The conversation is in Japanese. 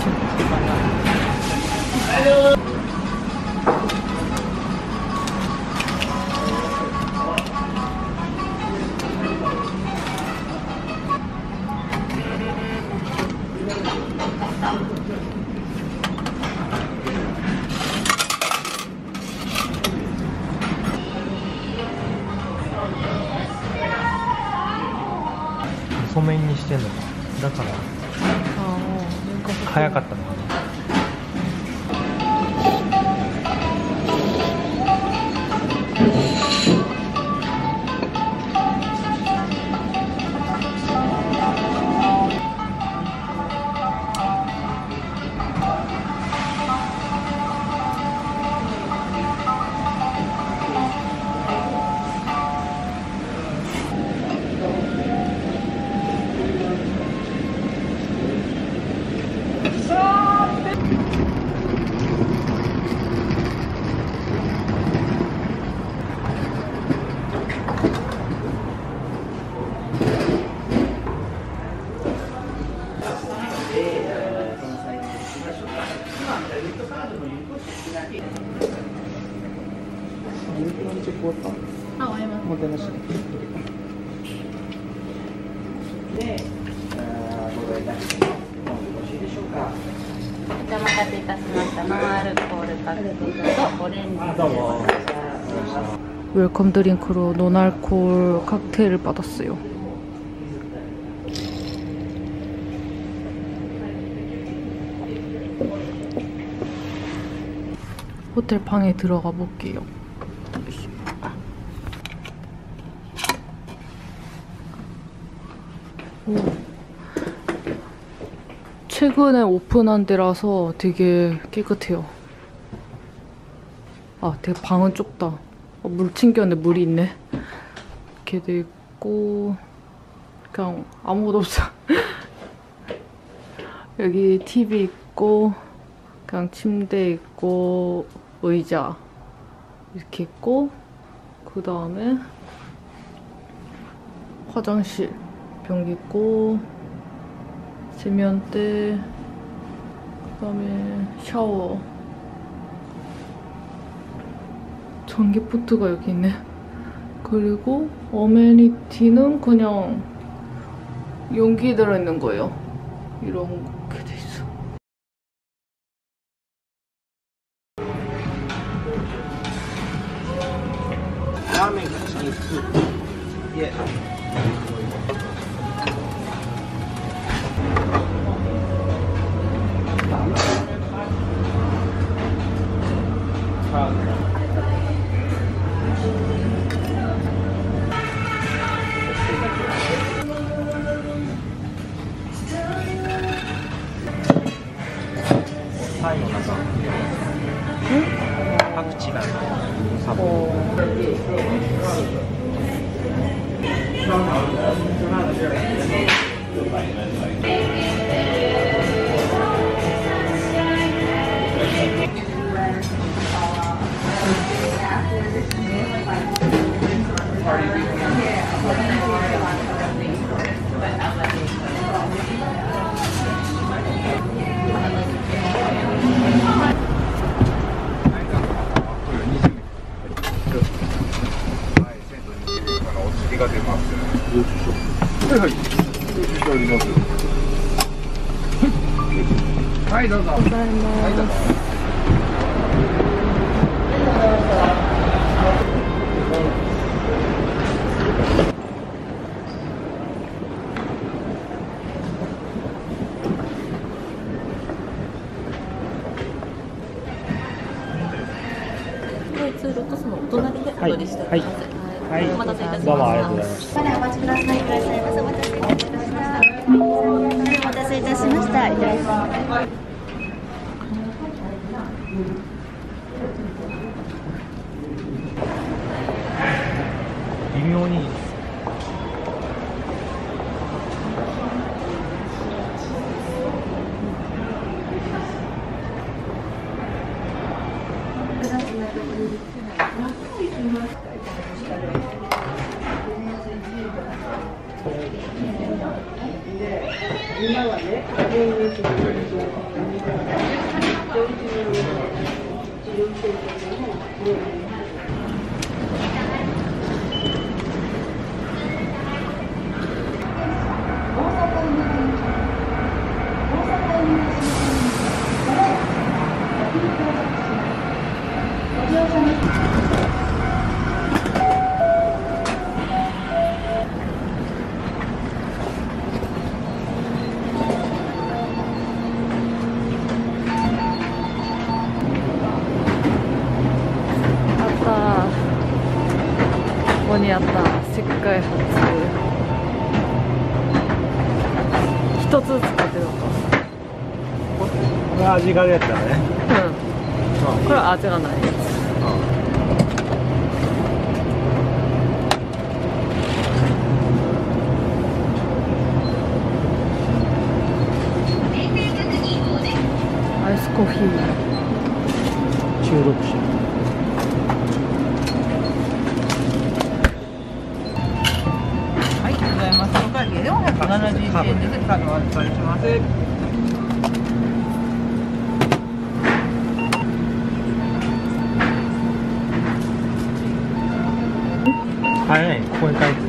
細麺にしてんのかだから早かったのかな。 お待たせいたしました。ノンアルコールカクテルとオレンジ。 웰컴 드링크로 논알콜 칵테일을 받았어요. 호텔 방에 들어가 볼게요. 오. 최근에 오픈한 데라서 되게 깨끗해요. 아, 되게 방은 좁다. 물 챙겼는데 물이 있네. 이렇게 돼 있고 그냥 아무것도 없어. 여기 TV 있고 그냥 침대 있고 의자 이렇게 있고 그 다음에 화장실 변기 있고 세면대 그 다음에 샤워 전기포트가 여기 있네. 그리고 어메니티는 그냥 용기 들어있는 거예요. 이렇게 돼 있어. 라면 같이 예. 파쿠치가はいどうぞ。はいどうぞ。 通路とそのお隣でお取りしております。 はい、 お待たせいたしました。 どうもありがとうございました。 お待ちください。いらっしゃいませ。お待たせいたしました。お待たせいたしました。いらっしゃいませ。 微妙に今はね、 ここにあった石灰発一つずつ買ってるのか。 これ味があるやつだね。 うん、これは味がないやつ。アイスコーヒー中毒者。 はい、ありがとうございます。お会計471円です。カードお預かりします。 はい、ここに書いて